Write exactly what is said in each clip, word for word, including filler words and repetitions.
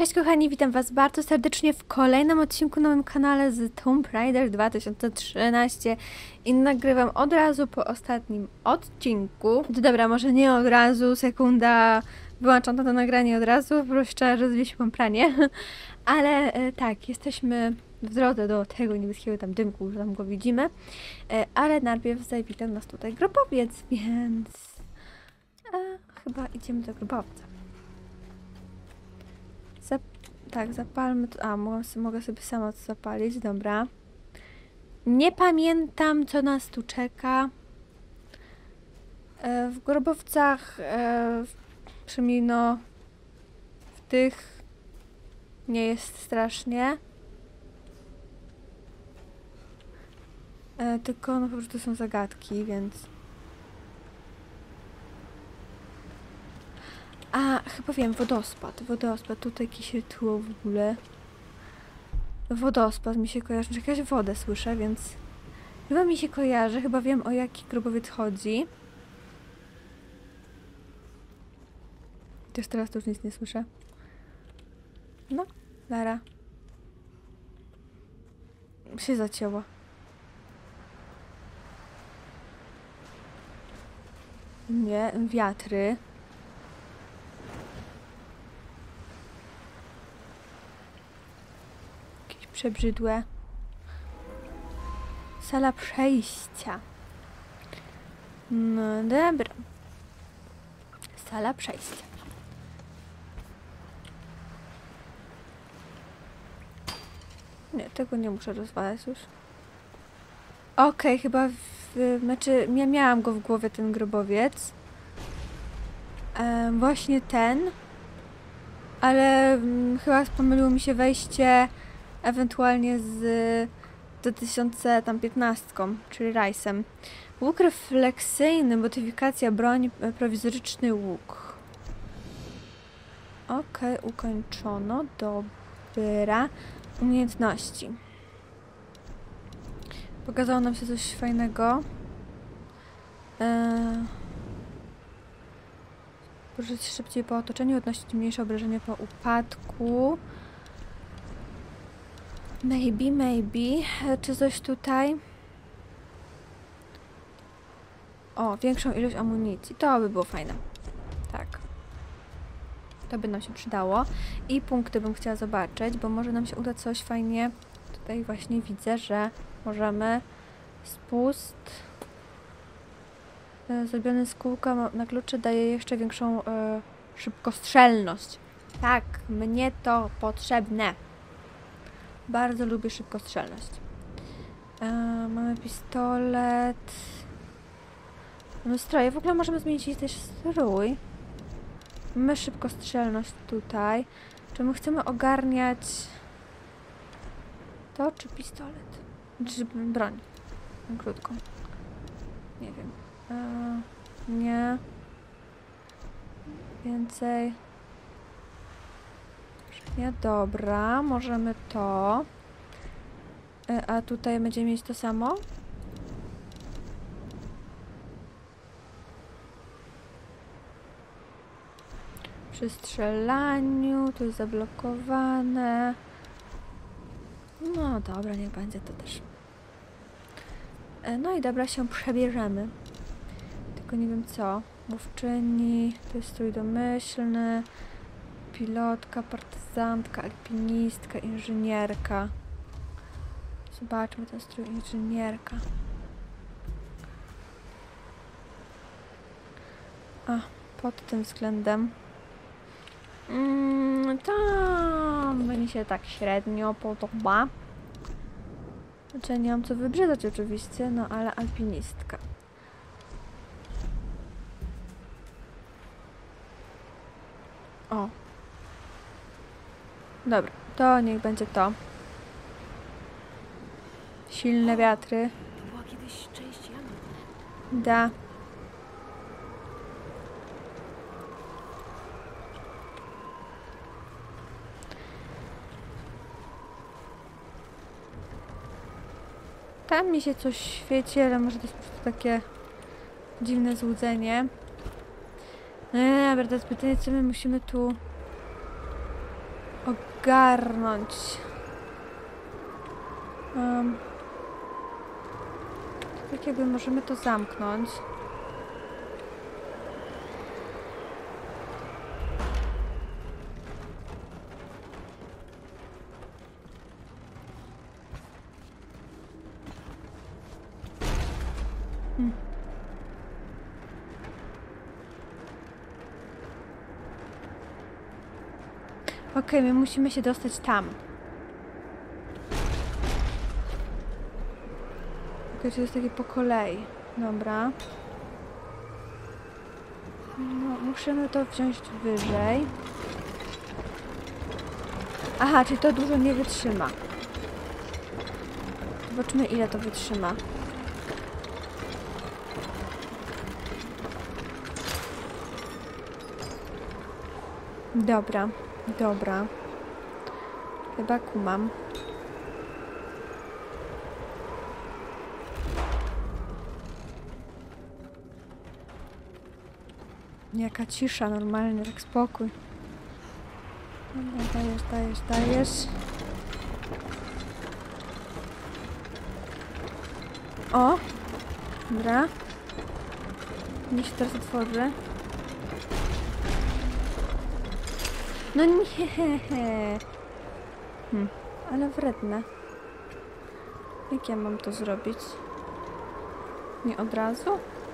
Cześć kochani, witam was bardzo serdecznie w kolejnym odcinku na moim kanale z Tomb Raider dwa tysiące trzynaście i nagrywam od razu po ostatnim odcinku. Dobra, może nie od razu, sekunda, wyłączam to nagranie od razu, po prostu trzeba rozwieść mam pranie, ale e, tak, jesteśmy w drodze do tego niebieskiego tam dymku, że tam go widzimy, e, ale najpierw zawitał nas tutaj grobowiec, więc e, chyba idziemy do grobowca. Zap tak, zapalmy to. A, mogę, mogę sobie sama to zapalić, dobra. Nie pamiętam, co nas tu czeka. E, w grobowcach, e, przynajmniej no, w tych nie jest strasznie. E, tylko no po prostu są zagadki, więc... A, chyba wiem, wodospad. Wodospad, tutaj jakiś rytuał w ogóle. Wodospad mi się kojarzy, że jakaś wodę słyszę, więc chyba mi się kojarzy, chyba wiem, o jaki grobowiec chodzi. Też teraz to już nic nie słyszę. No, Lara. Się zacięła. Nie, wiatry. Przebrzydłe. Sala przejścia. No dobra. Sala przejścia. Nie, tego nie muszę rozwalać już. Okej, okay, chyba w, znaczy ja miałam go w głowie, ten grobowiec. E, właśnie ten. Ale mm, chyba pomyliło mi się wejście ewentualnie z dwa tysiące piętnastką, czyli Rice'em. Łuk refleksyjny, modyfikacja broń, prowizoryczny łuk. Okej, okay, ukończono. Dobra. Umiejętności. Pokazało nam się coś fajnego. Eee... Poruszać się szybciej po otoczeniu, odnosić mniejsze obrażenia po upadku. Maybe, maybe. Czy coś tutaj? O, większą ilość amunicji. To by było fajne. Tak. To by nam się przydało. I punkty bym chciała zobaczyć, bo może nam się uda coś fajnie. Tutaj właśnie widzę, że możemy spust. Zrobiony z kółka na kluczy daje jeszcze większą e, szybkostrzelność. Tak, mnie to potrzebne. Bardzo lubię szybkostrzelność. E, mamy pistolet. Mamy stroje. W ogóle możemy zmienić też strój. Mamy szybkostrzelność tutaj. Czy my chcemy ogarniać to, czy pistolet? Czy broń? Krótką. Nie wiem. E, nie. Więcej. Nie, dobra, możemy to. E, a tutaj będziemy mieć to samo? Przy strzelaniu, to jest zablokowane. No dobra, niech będzie to też. E, no i dobra, się przebierzemy. Tylko nie wiem co. Mówczyni, to jest strój domyślny. Pilotka, partyzantka, alpinistka, inżynierka. Zobaczmy ten strój inżynierka. A, pod tym względem. Mm, to mi się tak średnio podoba. Znaczy nie mam co wybrzydzać oczywiście, no ale alpinistka. O. Dobra, to niech będzie to. Silne wiatry. To była kiedyś część jamy. Da. Tam mi się coś świeci, ale może to jest po prostu takie dziwne złudzenie. No nie, dobra, to jest pytanie, co my musimy tu ogarnąć. Um, tak jakby możemy to zamknąć. Hmm. Okej, okay, my musimy się dostać tam. Okej, okay, to jest takie po kolei. Dobra. No, musimy to wziąć wyżej. Aha, czyli to dużo nie wytrzyma. Zobaczmy, ile to wytrzyma. Dobra, dobra. Chyba kumam. Jaka cisza, normalnie, tak spokój. Dobra, dajesz, dajesz, dajesz. O! Dobra. Niech się teraz otworzy. No nie. Hmm, ale wredne. Jak ja mam to zrobić? Nie od razu?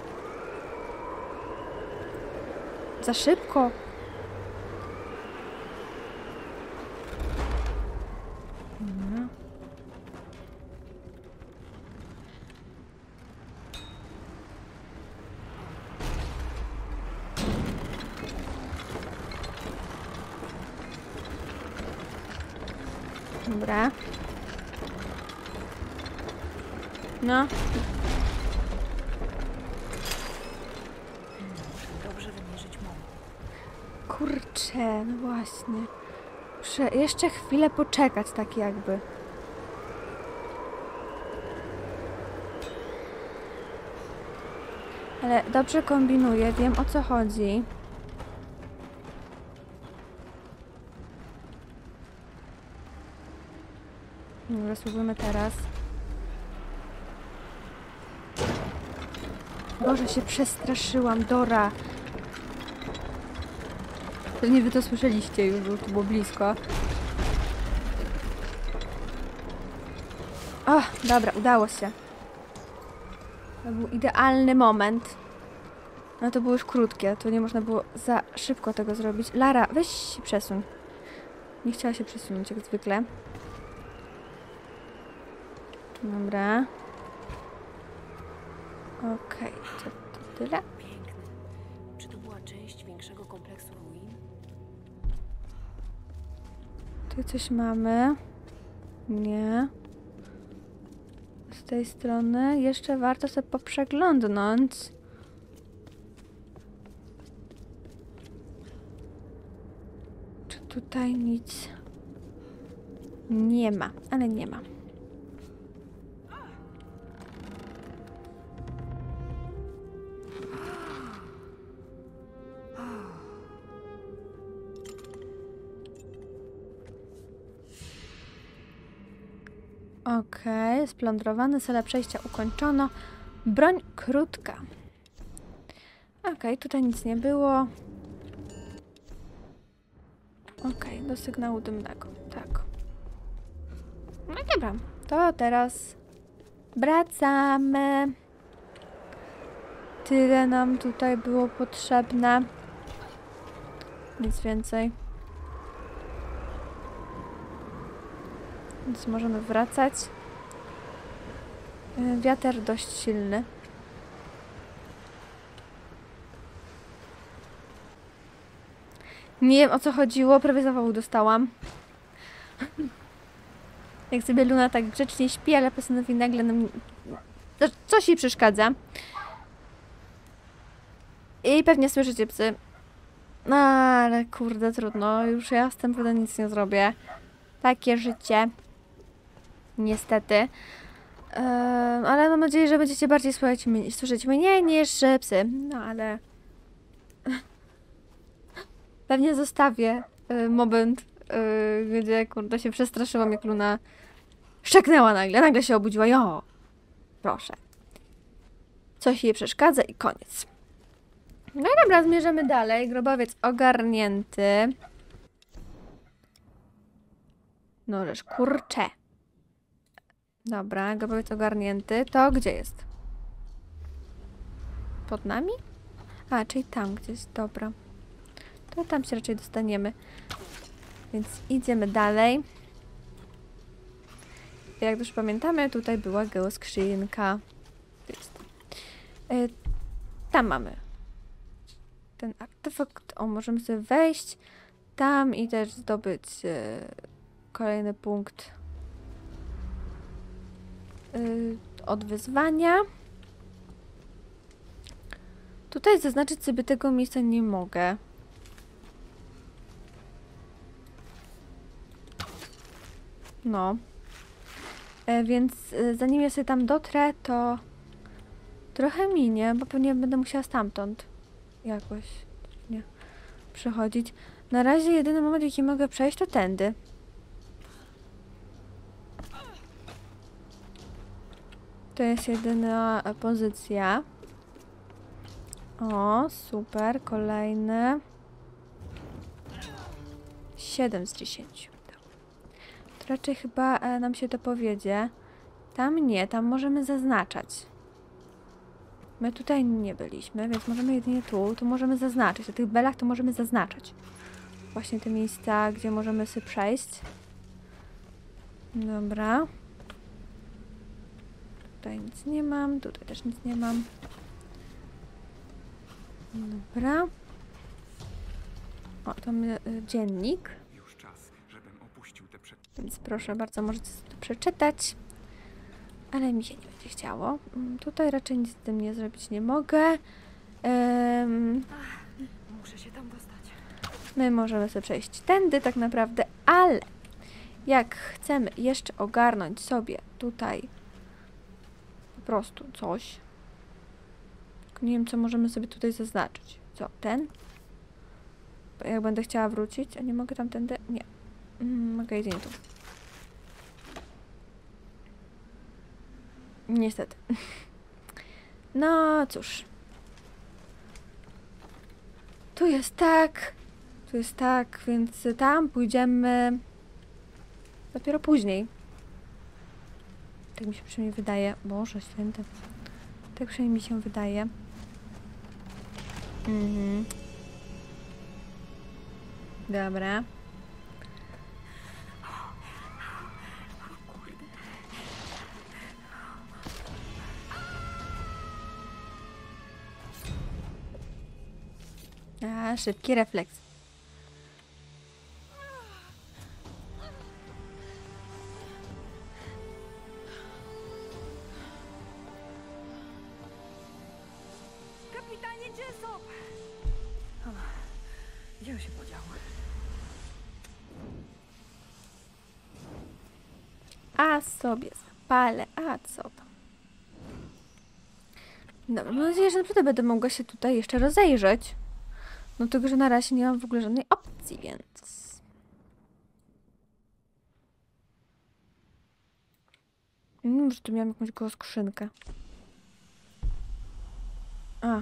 Za szybko. No. Dobra. No. Dobrze wymierzyć moment. Kurczę, no właśnie. Muszę jeszcze chwilę poczekać, tak jakby. Ale dobrze kombinuję, wiem o co chodzi. Dobra, spróbujmy teraz. Boże, się przestraszyłam, Dora. Pewnie wy to słyszeliście już, bo to było blisko. O, dobra, udało się. To był idealny moment. No to było już krótkie, to nie można było za szybko tego zrobić. Lara, weź się przesuń. Nie chciała się przesunąć, jak zwykle. Dobra. Okej, okay, to, to tyle. Piękne. Czy to była część większego kompleksu ruin? Tu coś mamy. Nie. Z tej strony jeszcze warto sobie poprzeglądnąć. Czy tutaj nic nie ma, ale nie ma. Okej, okay, splądrowany, salę przejścia ukończono. Broń krótka. Okej, okay, tutaj nic nie było. Okej, okay, do sygnału dymnego, tak. No i dobra, to teraz wracamy. Tyle nam tutaj było potrzebne. Nic więcej. Więc możemy wracać. Wiatr dość silny. Nie wiem o co chodziło, prawie zawału dostałam. Jak sobie Luna tak grzecznie śpi, ale postanowi nagle nam... Coś jej przeszkadza. I pewnie słyszycie psy. No ale kurde, trudno. Już ja z tym pewnie nic nie zrobię. Takie życie. Niestety. Um, ale mam nadzieję, że będziecie bardziej słuchać mnie, słyszeć mnie niż psy. No ale... Pewnie zostawię y, moment yy, gdzie kurde się przestraszyłam, jak Luna szczeknęła nagle, nagle się obudziła. Jo, proszę. Coś jej przeszkadza i koniec. No i dobra, zmierzamy dalej. Grobowiec ogarnięty. No żeż, kurcze. Dobra, grobowiec ogarnięty. To gdzie jest? Pod nami? A, czyli tam gdzieś, dobra. To tam się raczej dostaniemy. Więc idziemy dalej. Jak już pamiętamy, tutaj była geoskrzynka. Jest. Yy, tam mamy ten artefakt. O, możemy sobie wejść tam i też zdobyć yy, kolejny punkt yy, od wyzwania. Tutaj zaznaczyć sobie tego miejsca nie mogę. No. E, więc e, zanim ja sobie tam dotrę, to trochę minie, bo pewnie będę musiała stamtąd jakoś nie przechodzić. Na razie jedyny moment, jaki mogę przejść, to tędy. To jest jedyna pozycja. O, super, kolejny. siedem z dziesięciu. To raczej chyba e, nam się to powiedzie. Tam nie, tam możemy zaznaczać. My tutaj nie byliśmy, więc możemy jedynie tu. Tu możemy zaznaczyć. Na tych belach to możemy zaznaczać. Właśnie te miejsca, gdzie możemy sobie przejść. Dobra. Tutaj nic nie mam, tutaj też nic nie mam. Dobra. O, to my, y, dziennik. Już czas, żebym opuścił te przed... Więc proszę bardzo, możecie sobie to przeczytać. Ale mi się nie będzie chciało. Mm, Tutaj raczej nic z tym nie zrobić nie mogę. Ym, Muszę się tam dostać. my możemy sobie przejść tędy tak naprawdę, ale jak chcemy jeszcze ogarnąć sobie tutaj po prostu coś, tylko nie wiem, co możemy sobie tutaj zaznaczyć. Co, ten? Bo jak będę chciała wrócić, a nie mogę tamtędy? Nie. Mm, mogę jedynie tu. Niestety. No cóż. Tu jest tak. Tu jest tak, więc tam pójdziemy dopiero później. Tak mi się przynajmniej wydaje. Boże święty. Tak przynajmniej mi się wydaje. Mhm. Dobra. A, szybki refleks. Kapitanie Jessop! Gdzie on się podział? A sobie zapalę, a co tam? Dobra, mam nadzieję, że naprawdę będę mogła się tutaj jeszcze rozejrzeć. No tylko, że na razie nie mam w ogóle żadnej opcji, więc... Nie wiem, że tu miałam jakąś gołą skrzynkę. A.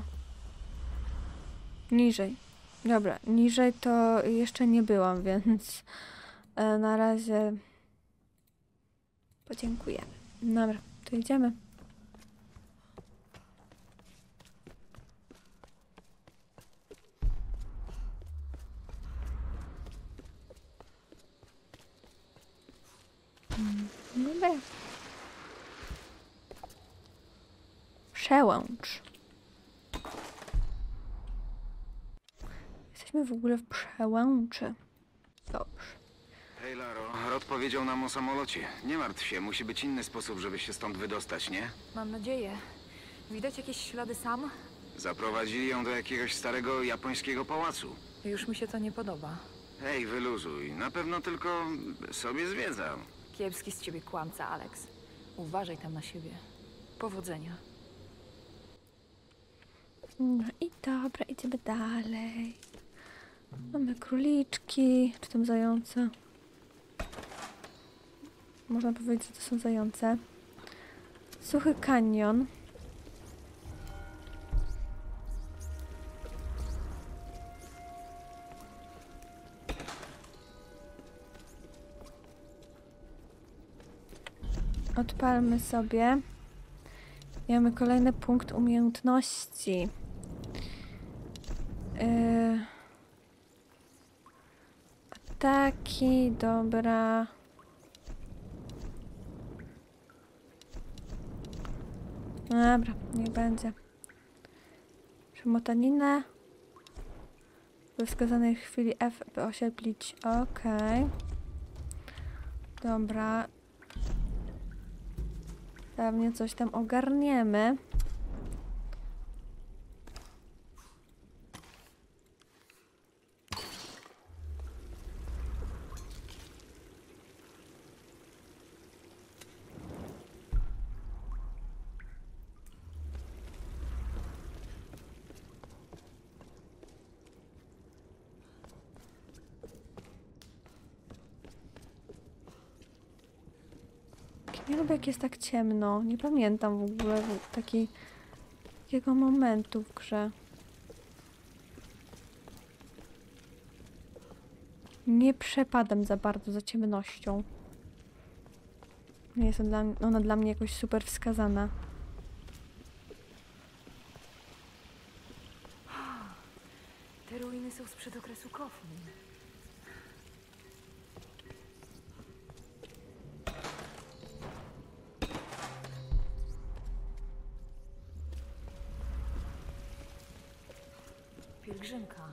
Niżej. Dobra, niżej to jeszcze nie byłam, więc e, na razie podziękujemy. Dobra, to idziemy. Dobra. Przełącz. Jesteśmy w ogóle w przełączy. Dobrze. Hej, Laro, Rod powiedział nam o samolocie. Nie martw się, musi być inny sposób, żeby się stąd wydostać, nie? Mam nadzieję. Widać jakieś ślady sam? Zaprowadzili ją do jakiegoś starego japońskiego pałacu. Już mi się to nie podoba. Hej, wyluzuj. Na pewno tylko sobie zwiedzał. Kiepski z ciebie kłamca, Alex. Uważaj tam na siebie. Powodzenia. No i dobra, idziemy dalej. Mamy króliczki, czy tam zające. Można powiedzieć, że to są zające. Suchy kanion. Odpalmy sobie. I mamy kolejny punkt umiejętności. Yy... Ataki, dobra. Dobra, niech będzie. Przemotaninę. We wskazanej chwili F, by oślepić. Okej. Okay. Dobra. Pewnie coś tam ogarniemy. Nie lubię, jak jest tak ciemno. Nie pamiętam w ogóle takiej, takiego momentu w grze. Nie przepadam za bardzo za ciemnością. Nie jest ona dla, ona dla mnie jakoś super wskazana. Te ruiny są sprzed okresu Kofun. Pielgrzymka.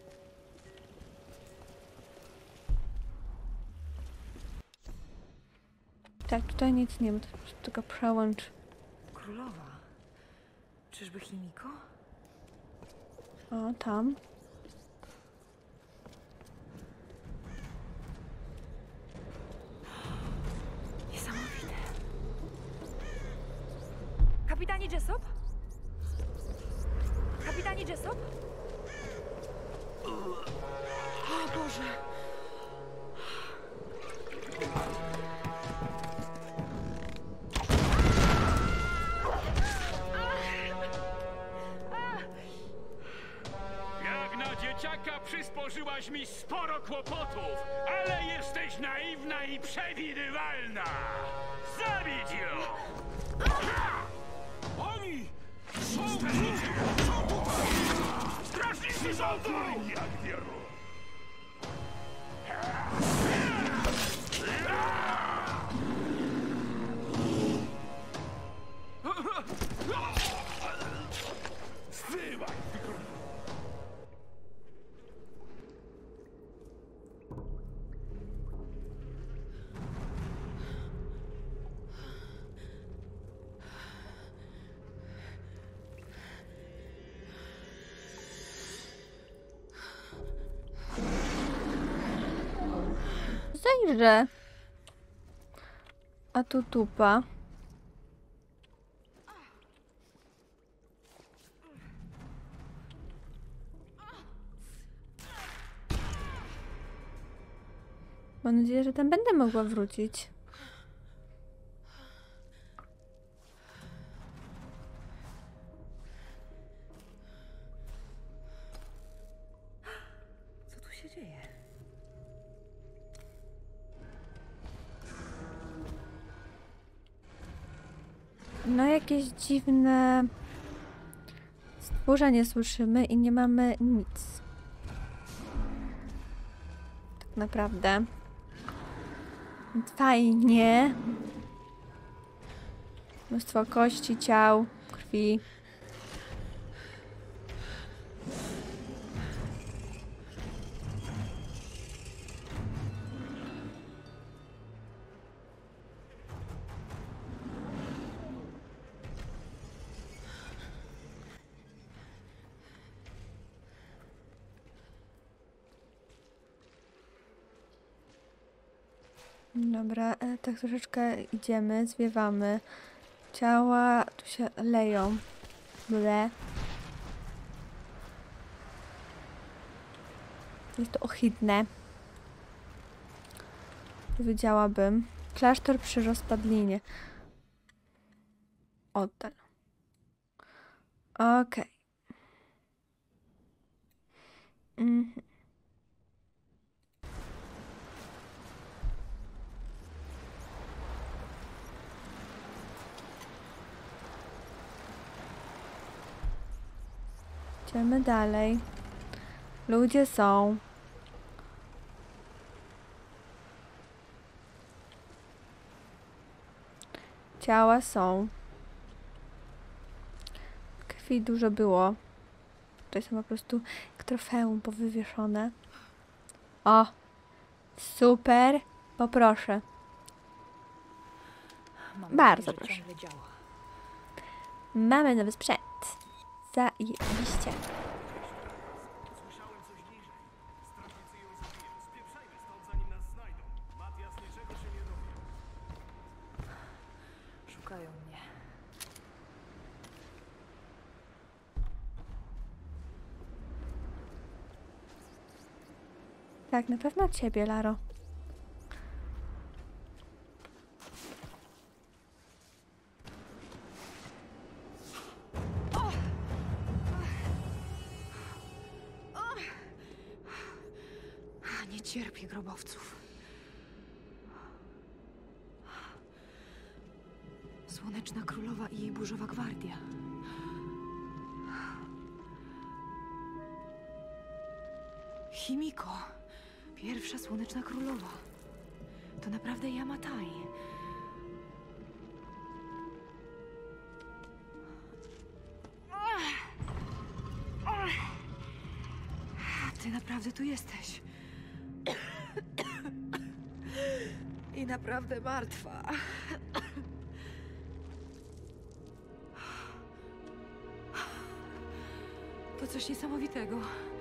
Tak, tutaj nic nie ma, to tylko przełącz. Królowa. Czyżby Himiko? O, tam. Niesamowite. Kapitanie Jessop? Kapitanie Jessop? O Boże! Jak na dzieciaka przysporzyłaś mi sporo kłopotów, ale jesteś naiwna i przewidywalna! Zabić ją! Oni są strażnicy! Są tutaj! Strażnicy są tu! Jak wieru! Zsyłaj! Zajrzę. A tu tupa. Mam nadzieję, że tam będę mogła wrócić. Co tu się dzieje? No jakieś dziwne stworzenie słyszymy i nie mamy nic. Tak naprawdę. Fajnie. Mnóstwo kości, ciał, krwi. Dobra, e, tak troszeczkę idziemy, zwiewamy. Ciała tu się leją. Ble. Jest to ohydne. Powiedziałabym. Klasztor przy rozpadlinie. Oddal. Okej. Okay. Mhm. Idziemy dalej. Ludzie są. Ciała są. Krwi dużo było. Tutaj są po prostu jak trofeum powywieszone. O! Super! Poproszę. Mam Bardzo nadzieję, że proszę. ciągle działa. Mamy nowy sprzęt. Zajebiście. Szukają mnie. Tak, na pewno ciebie, Laro. Nie cierpię grobowców. Słoneczna Królowa i jej burzowa gwardia. Himiko, pierwsza Słoneczna Królowa. To naprawdę Yamatai. Ty naprawdę tu jesteś. I naprawdę martwa. To coś niesamowitego.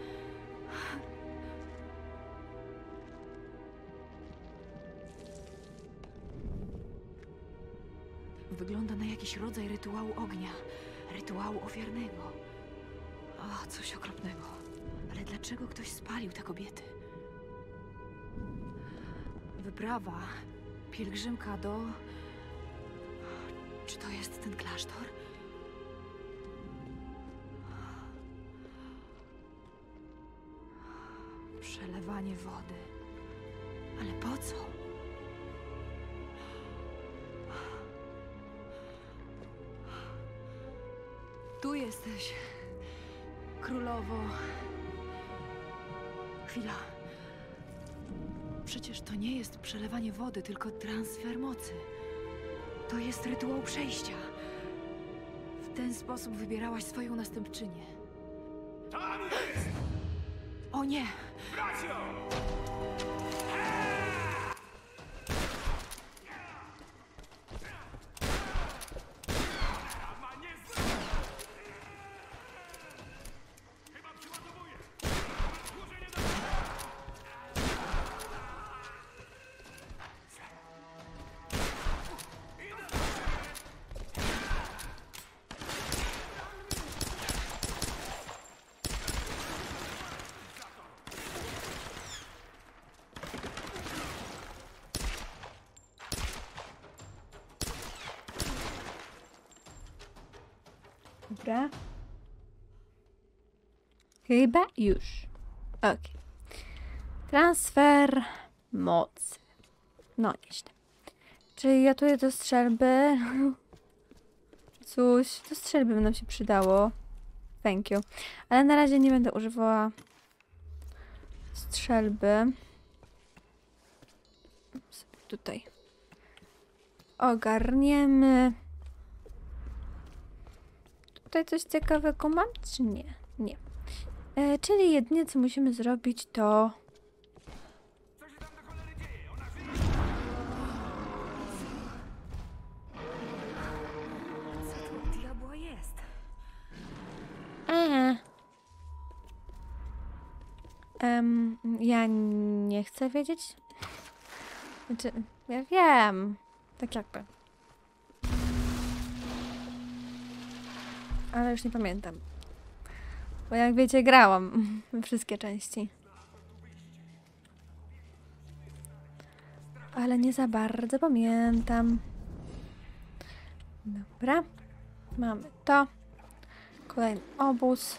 Wygląda na jakiś rodzaj rytuału ognia. Rytuału ofiarnego. O, coś okropnego. Ale dlaczego ktoś spalił te kobiety? Wyprawa. Pielgrzymka do... Czy to jest ten klasztor? Przelewanie wody. Ale po co? Tu jesteś, królowo. Chwila. Przecież to nie jest przelewanie wody, tylko transfer mocy. To jest rytuał przejścia. W ten sposób wybierałaś swoją następczynię. Tam jest! O nie! Brać ją! Chyba przyładowuję! Dłużej nie da... Dobra. Chyba już. Ok. Transfer mocy. No nieźle. Czyli ja tu do strzelby. Coś. Do strzelby by nam się przydało. Thank you. Ale na razie nie będę używała strzelby. Sobie tutaj ogarniemy. Tutaj coś ciekawego mam, czy nie? Nie. E, czyli jedynie co musimy zrobić to... Co się tam do cholery dzieje? Ona żyje! Co tu u diabła jest? Eee. Em, ja nie chcę wiedzieć. Znaczy, ja wiem. Tak jakby. Ale już nie pamiętam. Bo jak wiecie, grałam wszystkie części. ale nie za bardzo pamiętam. Dobra. Mamy to. Kolejny obóz.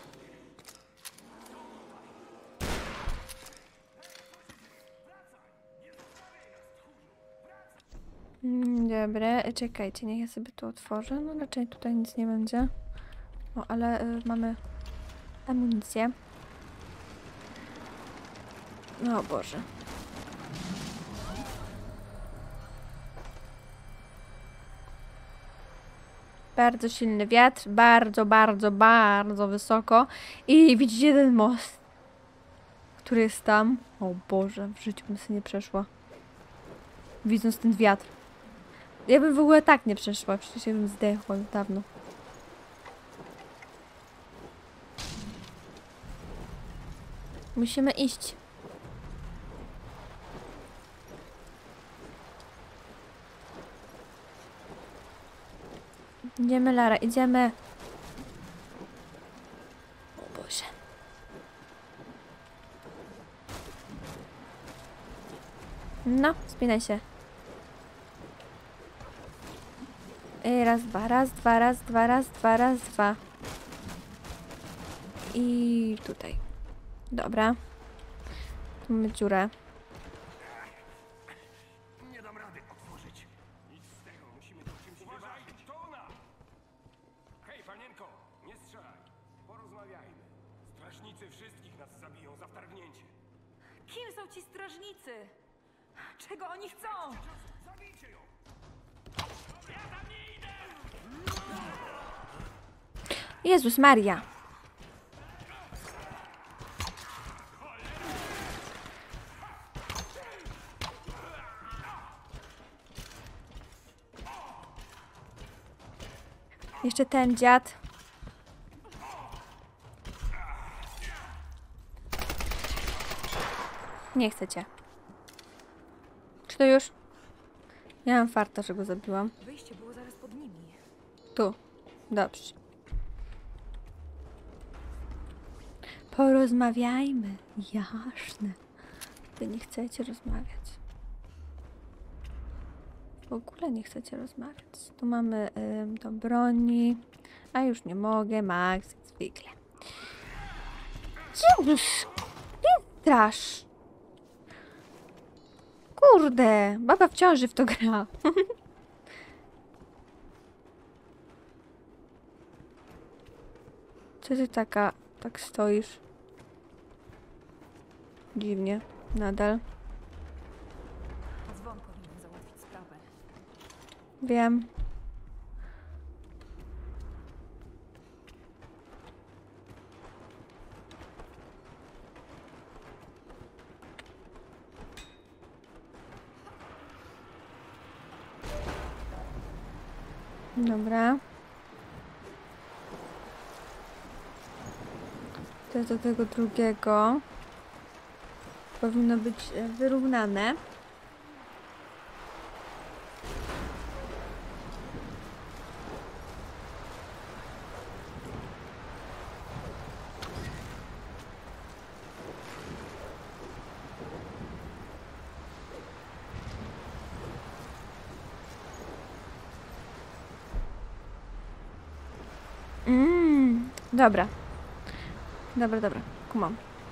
Dobra, czekajcie, niech ja sobie tu otworzę. No raczej tutaj nic nie będzie. O, ale y, mamy amunicję. O Boże. Bardzo silny wiatr, bardzo, bardzo, bardzo wysoko. I widzicie ten most, który jest tam. O Boże, w życiu bym sobie nie przeszła. Widząc ten wiatr. Ja bym w ogóle tak nie przeszła, przecież ja bym zdechła już dawno. Musimy iść. Idziemy, Lara, idziemy. O Boże. No, spinaj się. I raz, dwa, raz, dwa, raz, dwa, raz, dwa, raz, dwa. I tutaj. Dobra. Tu mamy dziurę. Nie dam rady otworzyć. Nic z tego, musimy to czymś wyważyć. To ona! Hej, panienko, nie strzelaj. Porozmawiajmy. Strażnicy wszystkich nas zabiją za wtargnięcie. Kim są ci strażnicy? Czego oni chcą? Zabijcie ją! Ja tam nie idę! Jezus Maria. Jeszcze ten dziad. Nie chcecie. Czy to już? Ja mam farta, że go zabiłam. Wyjście było zaraz pod nimi. Tu. Dobrze. Porozmawiajmy. Jasne. Wy nie chcecie rozmawiać. W ogóle nie chcecie rozmawiać. Tu mamy ym, do broni. A już nie mogę. Max, jak zwykle. Jezus! Nie strasz! Kurde! Baba w ciąży w to gra. Co ty taka... tak stoisz? Dziwnie. Nadal. Dzwon powinien załatwić sprawę. Wiem. Dobra. To do tego drugiego powinno być e, wyrównane. Mm, dobra. Dobra, dobra. Kumam.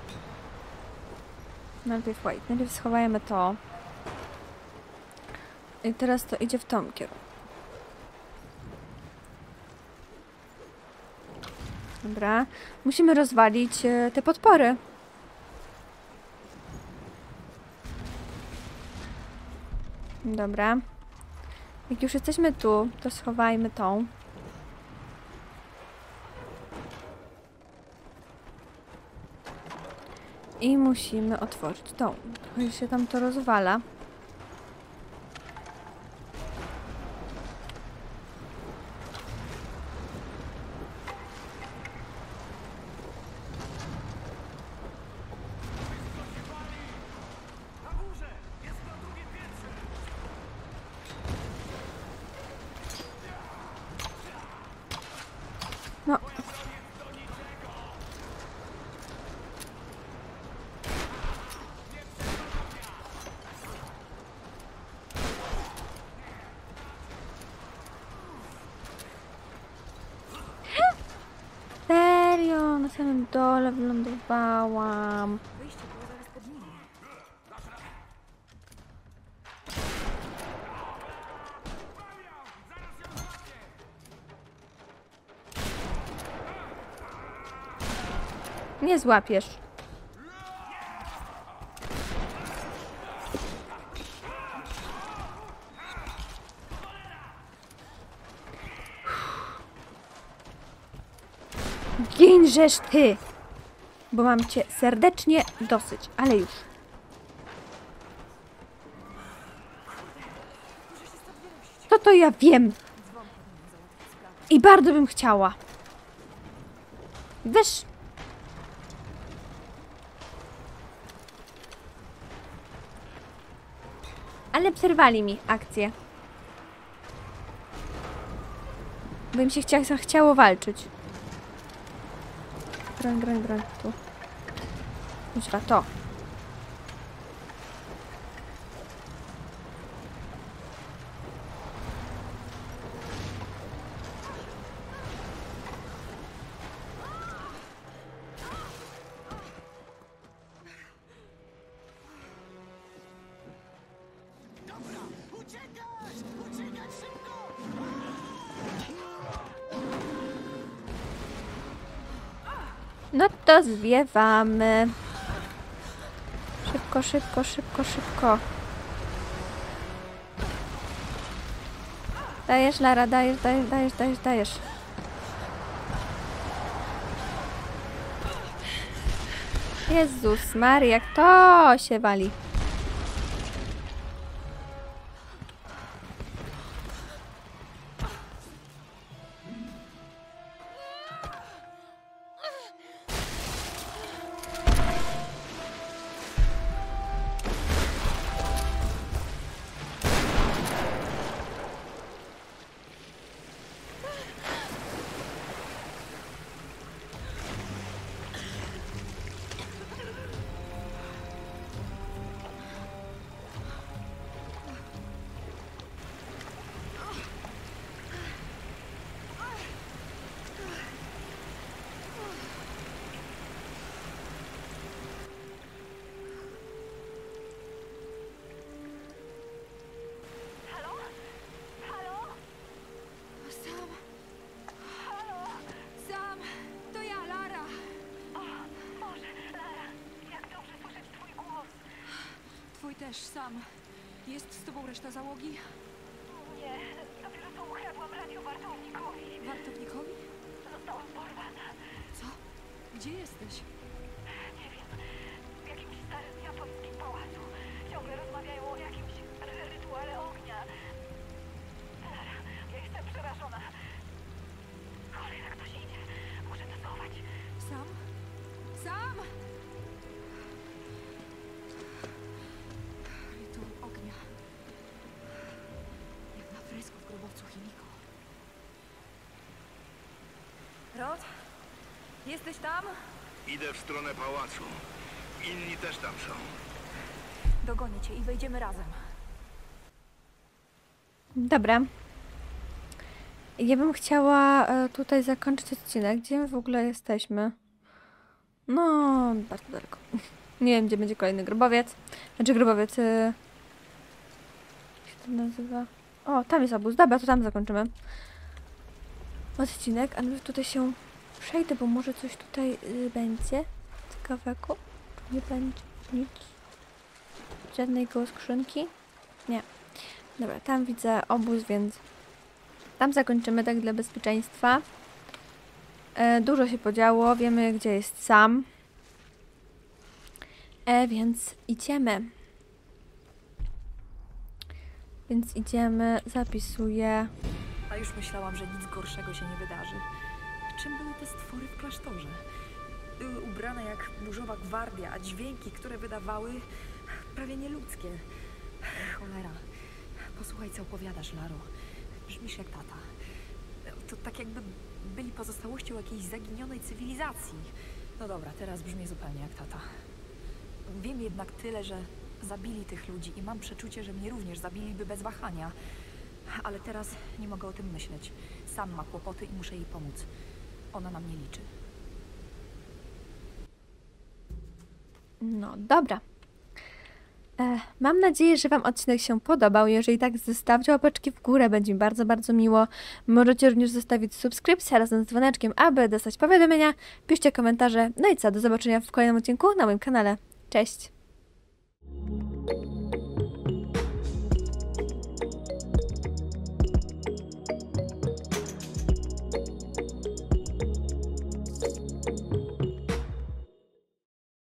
Najpierw white. Najpierw schowajmy to. I teraz to idzie w tą kierunku. Dobra. Musimy rozwalić e, te podpory. Dobra. Jak już jesteśmy tu, to schowajmy tą. I musimy otworzyć tą. Trochę się tam to rozwala. Na górze! Jest na drugie piętrze! No. na samym dole wylądowałam. Wyjście było zaraz pod nimi. Nie złapiesz. Ginżesz ty! Bo mam cię serdecznie dosyć, ale już. To to ja wiem. I bardzo bym chciała. Wiesz... Ale przerwali mi akcję. Bo im się chcia chciało walczyć. Broń, broń, broń. Tu. Myślę, to. No to zwiewamy. Szybko, szybko, szybko, szybko. Dajesz, Lara, dajesz, dajesz, dajesz, dajesz, dajesz. Jezus Maria, jak to się wali. Też sam. Jest z tobą reszta załogi? Nie, dopiero co ukradłam radio wartownikowi. Wartownikowi? Zostałam porwana. Co? Gdzie jesteś? Nie wiem, w jakimś starym japońskim pałacu. Ciągle rozmawiają o jakimś ry- rytuale ognia. Lara, ja jestem przerażona. Cholera, ktoś idzie. Muszę to schować. Sam? Sam! Rytuał ognia. Jak na fresku w grobowcu Himiko. Rod? Jesteś tam? Idę w stronę pałacu. Inni też tam są. Dogonię cię i wejdziemy razem. Dobra. Ja bym chciała e, tutaj zakończyć odcinek. Gdzie my w ogóle jesteśmy? No, bardzo daleko. Nie wiem, gdzie będzie kolejny grobowiec. Znaczy grobowiec... E... Jak się to nazywa? O, tam jest obóz. Dobra, to tam zakończymy odcinek. A my tutaj się przejdę, bo może coś tutaj y, będzie ciekawego. Nie będzie nic. Żadnej koło skrzynki. Nie. Dobra, tam widzę obóz, więc tam zakończymy tak dla bezpieczeństwa. E, dużo się podziało, wiemy gdzie jest Sam. E, więc idziemy. Więc idziemy, zapisuję. A już myślałam, że nic gorszego się nie wydarzy. Czym były te stwory w klasztorze? Były ubrane jak burzowa gwardia, a dźwięki, które wydawały, prawie nieludzkie. Cholera. Posłuchaj, co opowiadasz, Laro. Brzmisz jak tata. To tak jakby byli pozostałością jakiejś zaginionej cywilizacji. No dobra, teraz brzmi zupełnie jak tata. Wiem jednak tyle, że zabili tych ludzi i mam przeczucie, że mnie również zabiliby bez wahania. Ale teraz nie mogę o tym myśleć. Sam ma kłopoty i muszę jej pomóc. Ona na mnie liczy. No dobra. E, mam nadzieję, że Wam odcinek się podobał. Jeżeli tak, zostawcie łapeczki w górę, będzie mi bardzo, bardzo miło. Możecie również zostawić subskrypcję razem z dzwoneczkiem, aby dostać powiadomienia. Piszcie komentarze. No i co, do zobaczenia w kolejnym odcinku na moim kanale. Cześć!